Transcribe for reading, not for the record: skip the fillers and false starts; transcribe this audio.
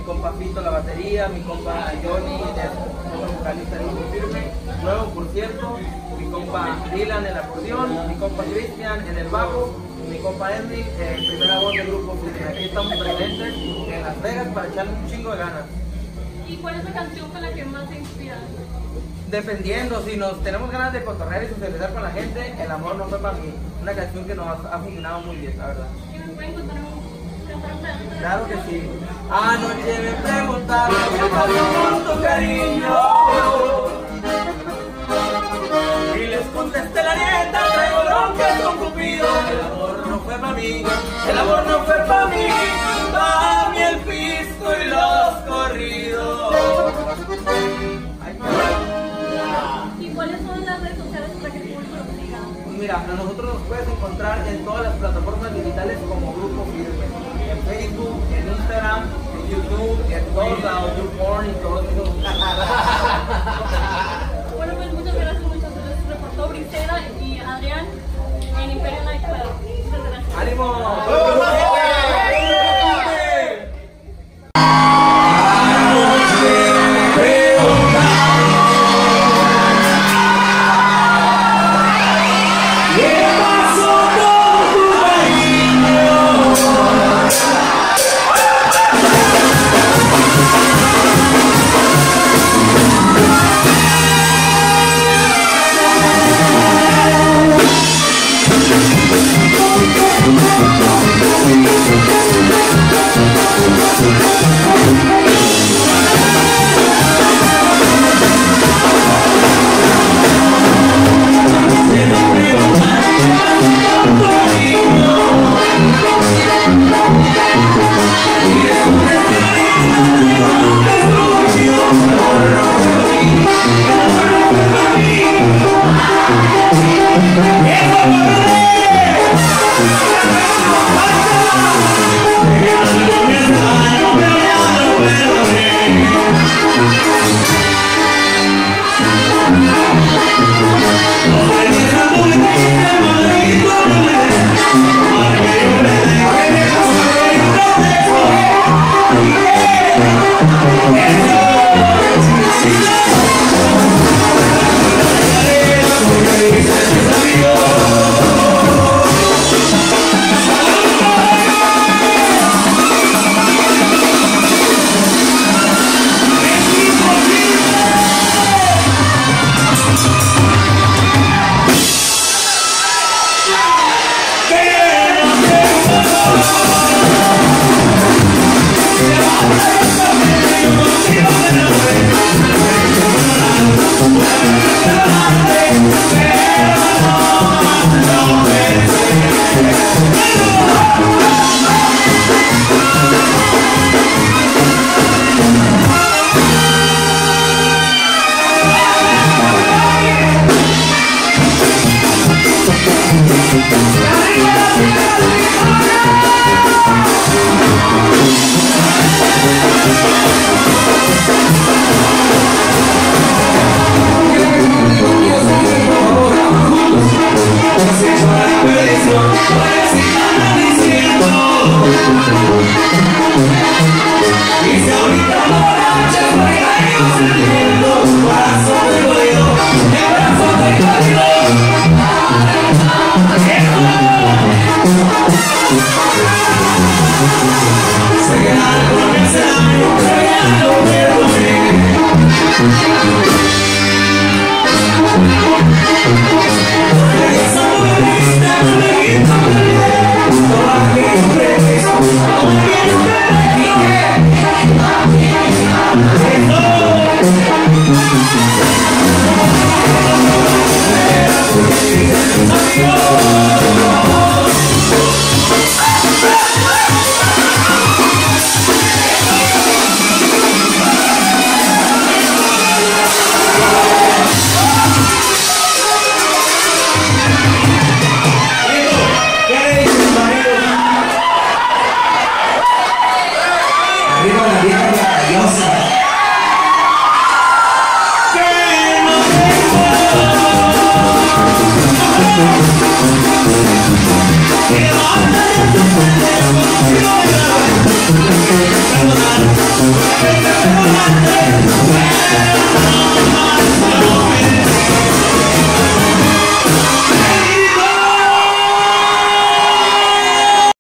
compa Fito la batería, mi compa Johnny, el vocalista del Grupo Firme, nuevo por cierto, mi compa Dylan en el acordeón, mi compa Cristian en el bajo, mi compa Henry, primera voz del Grupo Firme. Aquí estamos presentes en Las Vegas para echarle un chingo de ganas. ¿Y cuál es la canción con la que más se inspira? Dependiendo, si nos tenemos ganas de cotorrear y socializar con la gente, El amor no fue para mí. Una canción que nos ha funcionado muy bien, la verdad. ¿Y me pueden cantar un pedacito? Claro que sí. Anoche me preguntaron qué pasó con tu cariño y les contesté la neta, traigo broncas con Cupido. El amor no fue para mí, el amor no fue para mí, para mí el pisco y los corridos. ¿Y cuáles son las redes sociales para que el público los siga? Mira, a nosotros nos puedes encontrar en todas las plataformas digitales como Grupo Firme. En Facebook, en Instagram, en YouTube, en todos lados, YouPorn y todo eso. Bueno, pues muchas gracias, muchas gracias. Se reportó Brisera y Adrián en Imperio Nightclub. Muchas gracias. ¡Ánimo! Thank you.